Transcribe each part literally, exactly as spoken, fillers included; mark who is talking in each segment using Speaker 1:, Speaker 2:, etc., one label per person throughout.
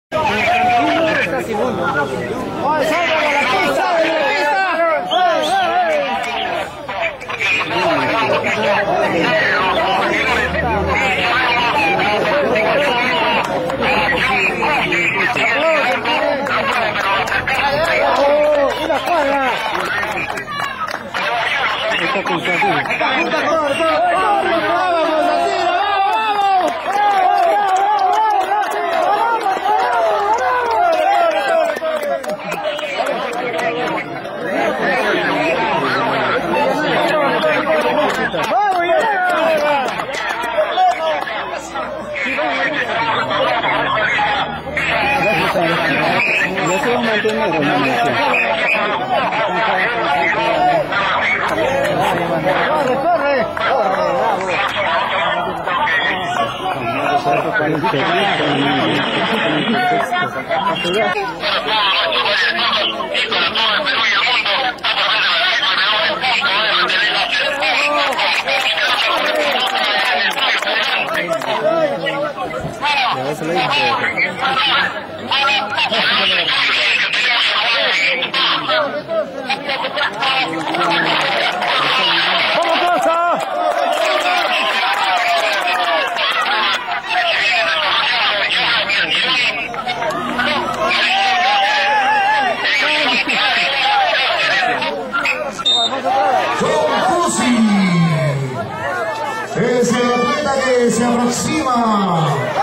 Speaker 1: Es el atleta que se aproxima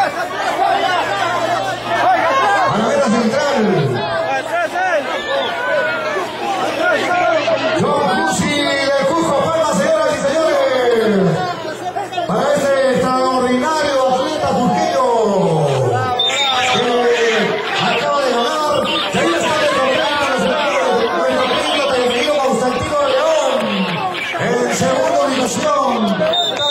Speaker 1: a la meta central. John Cusi de Cusco, palmas, señoras y señores, para este extraordinario atleta cusqueño que acaba de ganar. Y ahí está el campeón nacional de nuestro querido televidente Constantino de León en segunda ubicación.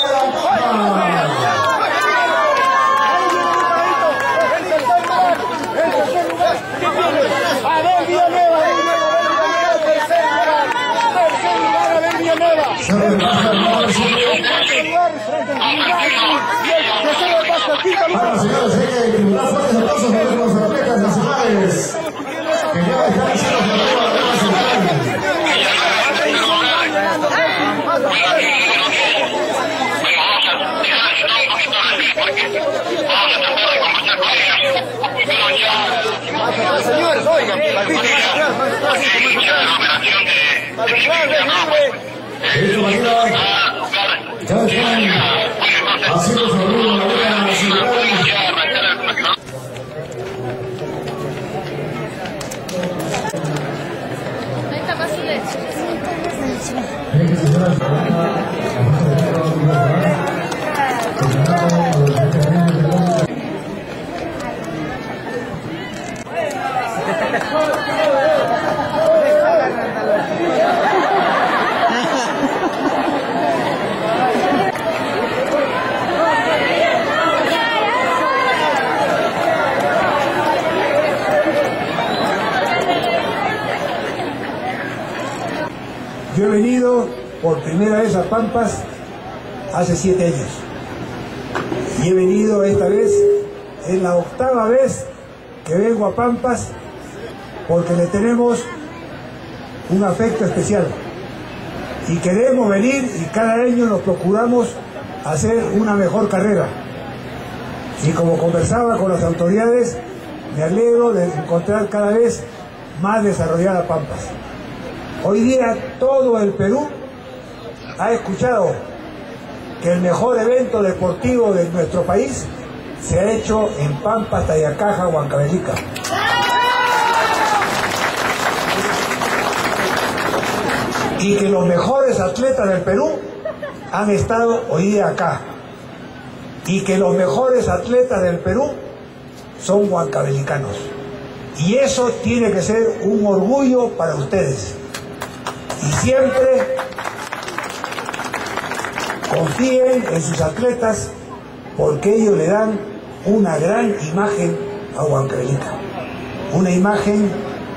Speaker 1: Bueno, señores, hay que brindar fuertes aplausos para los atletas nacionales que ya están haciendo la prueba de la central.
Speaker 2: Señores, oigan, la pista
Speaker 1: de esta manera ya están haciendo su rumbo en la meta central. Yo he venido por primera vez a Pampas hace siete años y he venido esta vez, es la octava vez que vengo a Pampas porque le tenemos un afecto especial y queremos venir y cada año nos procuramos hacer una mejor carrera. Y como conversaba con las autoridades, me alegro de encontrar cada vez más desarrollada Pampas. Hoy día todo el Perú ha escuchado que el mejor evento deportivo de nuestro país se ha hecho en Pampas, Tayacaja, Huancavelica. Y que los mejores atletas del Perú han estado hoy día acá. Y que los mejores atletas del Perú son huancavelicanos. Y eso tiene que ser un orgullo para ustedes. Y siempre confíen en sus atletas porque ellos le dan una gran imagen a Huancavelica. Una imagen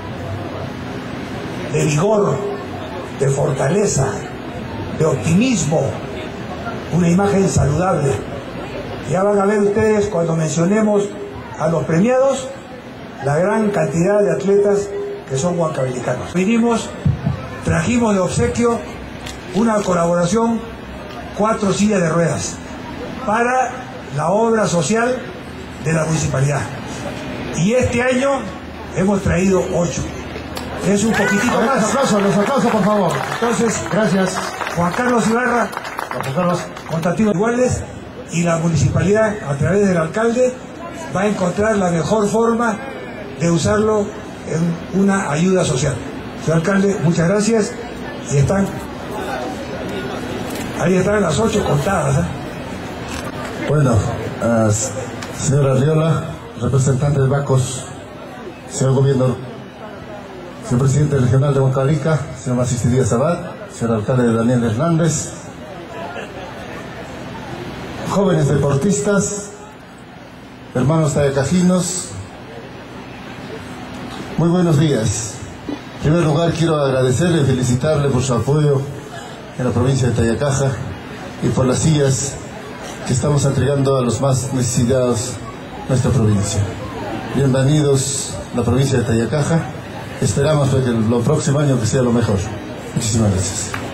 Speaker 1: de vigor, de fortaleza, de optimismo, una imagen saludable. Ya van a ver ustedes cuando mencionemos a los premiados la gran cantidad de atletas que son huancavelicanos. Vinimos, trajimos de obsequio una colaboración, cuatro sillas de ruedas, para la obra social de la municipalidad. Y este año hemos traído ocho. Es un poquitito más.
Speaker 2: Los aplausos, los aplausos, por favor.
Speaker 1: Entonces,
Speaker 2: gracias.
Speaker 1: Juan Carlos Ibarra,
Speaker 2: Juan Carlos,
Speaker 1: contratistas iguales, y la municipalidad, a través del alcalde, va a encontrar la mejor forma de usarlo en una ayuda social. Señor alcalde, muchas gracias. Y están, ahí están las ocho contadas, ¿eh?
Speaker 2: Bueno, uh, señora Arriola, representante de Bacos, señor gobierno, señor presidente regional de Huancavelica, señor Maciste Díaz Abad, señor alcalde Daniel Hernández, jóvenes deportistas, hermanos tayacajinos, muy buenos días. En primer lugar, quiero agradecerle y felicitarle por su apoyo en la provincia de Tayacaja y por las sillas que estamos entregando a los más necesitados de nuestra provincia. Bienvenidos a la provincia de Tayacaja. Esperamos que el próximo año que sea lo mejor. Muchísimas gracias.